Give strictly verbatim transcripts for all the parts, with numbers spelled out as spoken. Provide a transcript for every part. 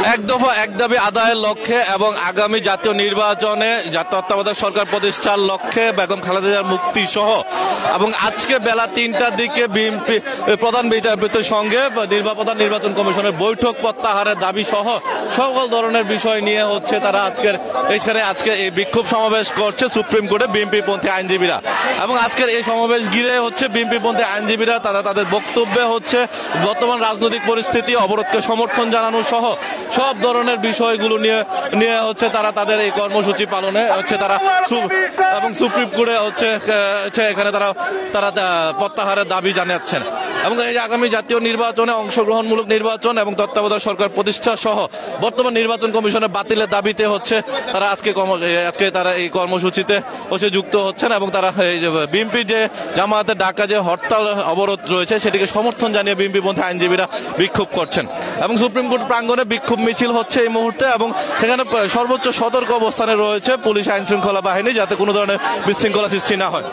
এক দফা এক দাবি আদায়ের লক্ষ্যে এবং আগামী জাতীয় নির্বাচনে তত্ত্বাবধায়ক সরকার প্রতিষ্ঠার লক্ষ্যে বেগম খালেদা জিয়ার মুক্তি সহ এবং আজকে বেলা তিনটার দিকে বিএনপি প্রধান বিচারপতির সঙ্গে প্রধান নির্বাচন কমিশনের বৈঠক প্রত্যাহারের দাবি সহ সকল ধরনের বিষয় নিয়ে হচ্ছে তারা আজকের এইখানে আজকে এই বিক্ষোভ সমাবেশ করছে সুপ্রিম কোর্টে বিএনপি পন্থী আইনজীবীরা। এবং আজকের এই সমাবেশ ঘিরে হচ্ছে বিএনপি পন্থী আইনজীবীরা তারা তাদের বক্তব্যে হচ্ছে বর্তমান রাজনৈতিক পরিস্থিতি, অবরোধকে সমর্থন জানানো সহ সব ধরনের বিষয়গুলো নিয়ে নিয়ে হচ্ছে তারা তাদের এই কর্মসূচি পালনে হচ্ছে তারা এবং সুপ্রিম কোর্টে হচ্ছে এখানে তারা তারা প্রত্যাহারের দাবি জানাচ্ছেন। এবং এই আগামী জাতীয় নির্বাচনে অংশগ্রহণমূলক নির্বাচন এবং তত্ত্বাবধায়ক সরকার প্রতিষ্ঠা সহ বর্তমান নির্বাচন কমিশনের বাতিলের দাবিতে হচ্ছে তারা আজকে আজকে তারা এই কর্মসূচিতে হচ্ছে যুক্ত হচ্ছেন এবং তারা বিএনপি যে জামায়াতের ডাকা যে হরতাল অবরোধ রয়েছে সেটিকে সমর্থন জানিয়ে বিএনপি পন্থী আইনজীবীরা বিক্ষোভ করছেন। এবং সুপ্রিম কোর্ট প্রাঙ্গণে বিক্ষোভ মিছিল হচ্ছে এই মুহূর্তে এবং সেখানে সর্বোচ্চ সতর্ক অবস্থানে রয়েছে পুলিশ আইন শৃঙ্খলা বাহিনী যাতে কোনো ধরনের বিশৃঙ্খলা সৃষ্টি না হয়।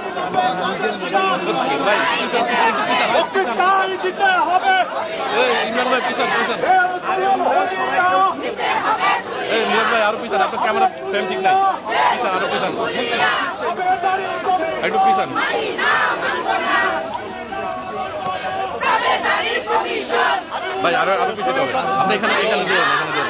আরো পিছান, আপনার ক্যামেরা ফ্রেম ঠিক নাই, আরো পিছান, একটু পিছান। ভাই আরো আরো পিছাতে হবে, আপনি এখানে এখানে দিয়ে এখানে দিয়ে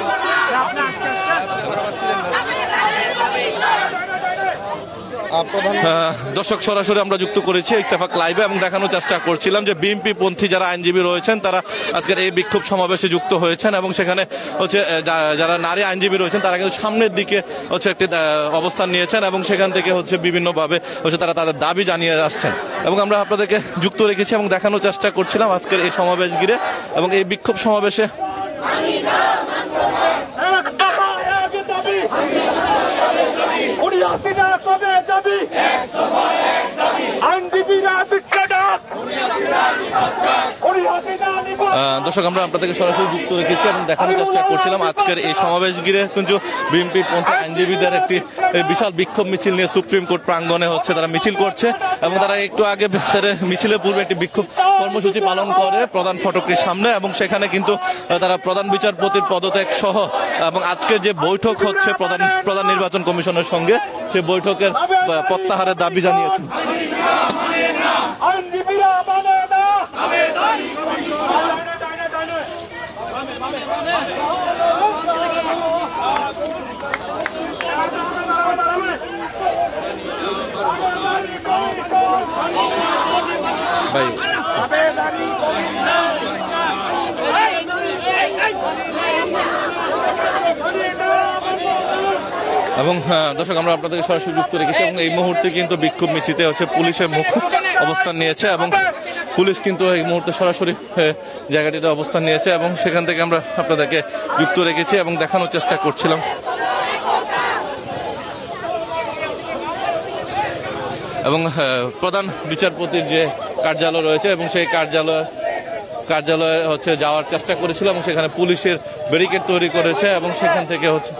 দর্শক সরাসরি আমরা যুক্ত করেছি ইত্তেফাক লাইভে এবং দেখানোর চেষ্টা করছিলাম যে বিএনপি পন্থী যারা আইনজীবী রয়েছেন তারা আজকের এই বিক্ষোভ সমাবেশে যুক্ত হয়েছেন এবং সেখানে হচ্ছে যারা নারী আইনজীবী রয়েছেন তারা কিন্তু সামনের দিকে হচ্ছে একটি অবস্থান নিয়েছেন এবং সেখান থেকে হচ্ছে বিভিন্নভাবে হচ্ছে তারা তাদের দাবি জানিয়ে আসছেন এবং আমরা আপনাদেরকে যুক্ত রেখেছি এবং দেখানোর চেষ্টা করছিলাম আজকের এই সমাবেশ ঘিরে এবং এই বিক্ষোভ সমাবেশে দর্শক আমরা আপনাদেরকে সরাসরি যুক্ত রেখেছি এবং দেখানোর চেষ্টা করছিলাম আজকের এই সমাবেশ ঘিরে কিন্তু বিএনপি পন্থী আইনজীবীদের একটি বিশাল বিক্ষোভ মিছিল নিয়ে সুপ্রিম কোর্ট প্রাঙ্গণে হচ্ছে তারা মিছিল করছে এবং তারা একটু আগে মিছিলের পূর্বে একটি বিক্ষোভ কর্মসূচি পালন করে প্রধান ফটকের সামনে এবং সেখানে কিন্তু তারা প্রধান বিচারপতির পদত্যাগ সহ এবং আজকের যে বৈঠক হচ্ছে প্রধান প্রধান নির্বাচন কমিশনের সঙ্গে সে বৈঠকের প্রত্যাহারের দাবি জানিয়েছেন। ভাই এবং দর্শক আমরা আপনাদেরকে সরাসরি যুক্ত রেখেছি এবং এই মুহূর্তে কিন্তু বিক্ষোভ মিছিলতে হচ্ছে পুলিশের মুখ অবস্থান নিয়েছে এবং পুলিশ কিন্তু এই মুহূর্তে সরাসরি জায়গাটিতে অবস্থান নিয়েছে এবং সেখান থেকে আমরা আপনাদেরকে যুক্ত রেখেছি এবং দেখানোর চেষ্টা করছিলাম। এবং প্রধান বিচারপতির যে কার্যালয় রয়েছে এবং সেই কার্যালয় কার্যালয়ে হচ্ছে যাওয়ার চেষ্টা করেছিল এবং সেখানে পুলিশের ব্যারিকেড তৈরি করেছে এবং সেখান থেকে হচ্ছে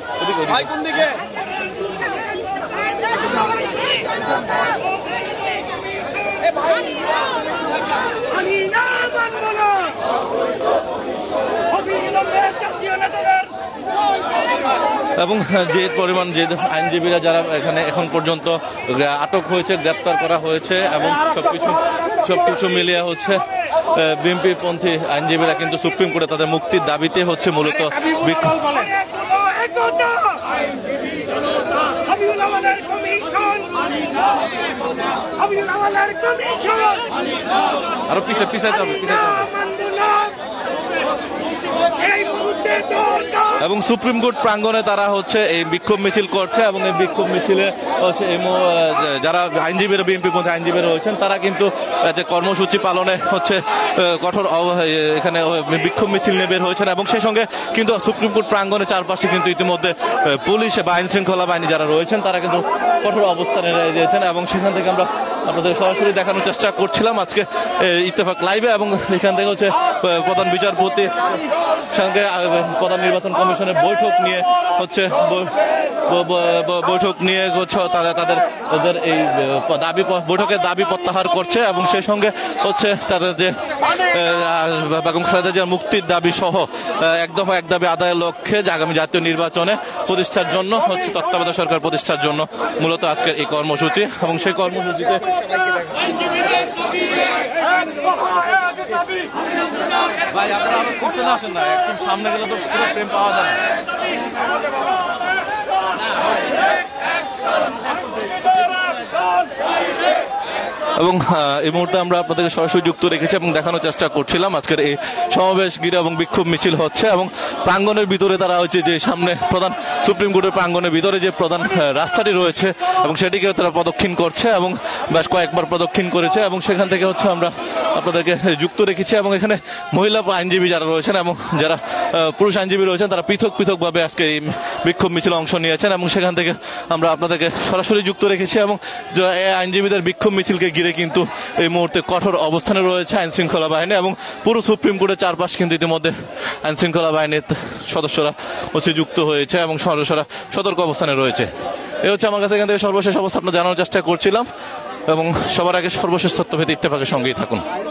এবং যে পরিমাণ যে আইনজীবীরা যারা এখানে এখন পর্যন্ত আটক হয়েছে, গ্রেপ্তার করা হয়েছে এবং সবকিছু সবকিছু মিলিয়ে হচ্ছে বিএনপি পন্থী আইনজীবীরা কিন্তু সুপ্রিম কোর্টে তাদের মুক্তির দাবিতে হচ্ছে মূলত বিক্ষোভ। আরো পিছিয়ে পিছিয়ে যাবে পিছিয়ে যাবে এবং সুপ্রিম কোর্ট প্রাঙ্গণে তারা হচ্ছে এই বিক্ষোভ মিছিল করছে এবং এই বিক্ষোভ মিছিলে হচ্ছে যারা আইনজীবীরা বিএনপি পন্থী আইনজীবীরা রয়েছেন তারা কিন্তু যে কর্মসূচি পালনে হচ্ছে কঠোর এখানে বিক্ষোভ মিছিল নিয়ে বের হয়েছেন এবং সেই সঙ্গে কিন্তু সুপ্রিম কোর্ট প্রাঙ্গণে চারপাশে কিন্তু ইতিমধ্যে পুলিশ বা আইন শৃঙ্খলা বাহিনী যারা রয়েছেন তারা কিন্তু কঠোর অবস্থানে রয়েছেন এবং সেখান থেকে আমরা আপনাদের সরাসরি দেখানোর চেষ্টা করছিলাম আজকে ইত্তেফাক লাইভে এবং এখান থেকে হচ্ছে প্রধান বিচারপতির সঙ্গে প্রধান নির্বাচন কমিশনের বৈঠক নিয়ে হচ্ছে বৈঠক নিয়ে হচ্ছে তাদের তাদের তাদের এই দাবি বৈঠকের দাবি প্রত্যাহার করছে এবং সেই সঙ্গে হচ্ছে তাদের যে বেগম খালেদা জিয়ার মুক্তির দাবি সহ এক দফা এক দাবি আদায়ের লক্ষ্যে যে আগামী জাতীয় নির্বাচনে প্রতিষ্ঠার জন্য হচ্ছে তত্ত্বাবধায়ক সরকার প্রতিষ্ঠার জন্য মূলত আজকের এই কর্মসূচি। এবং সেই কর্মসূচিতে ভাই আপনারা আরো পিছনে আসেন না, একদম সামনে গেলে তো পুরো ফ্রেম পাওয়া যায় না। এবং এই মুহূর্তে আমরা আপনাদের সরাসরি যুক্ত রেখেছি এবং দেখানোর চেষ্টা করছিলাম আজকের এই সমাবেশ ঘিরে এবং বিক্ষোভ মিছিল হচ্ছে এবং প্রাঙ্গণের ভিতরে তারা হচ্ছে যে সামনে প্রধান সুপ্রিম কোর্টের প্রাঙ্গণের ভিতরে যে প্রধান রাস্তাটি রয়েছে এবং সেটিকে তারা প্রদক্ষিণ করছে এবং বেশ কয়েকবার প্রদক্ষিণ করেছে এবং সেখান থেকে হচ্ছে আমরা আপনাদেরকে যুক্ত রেখেছি। এবং এখানে মহিলা আইনজীবী যারা রয়েছেন এবং যারা পুরুষ আইনজীবী রয়েছেন তারা পৃথক পৃথকভাবে আজকে এই বিক্ষোভ মিছিলে অংশ নিয়েছেন এবং সেখান থেকে আমরা আপনাদেরকে সরাসরি যুক্ত রেখেছি। এবং এই আইনজীবীদের বিক্ষোভ মিছিলকে ঘিরে কিন্তু এই মুহূর্তে কঠোর অবস্থানে রয়েছে আইন শৃঙ্খলা বাহিনী এবং পুরো সুপ্রিম কোর্টের চারপাশ কিন্তু ইতিমধ্যে আইন শৃঙ্খলা বাহিনীর সদস্যরা হচ্ছে যুক্ত হয়েছে এবং সদস্যরা সতর্ক অবস্থানে রয়েছে। এই হচ্ছে আমার কাছে এখান থেকে সর্বশেষ অবস্থা আপনার জানানোর চেষ্টা করছিলাম এবং সবার আগে সর্বশেষ তথ্য পেতে ইত্তেফাকের সঙ্গেই থাকুন।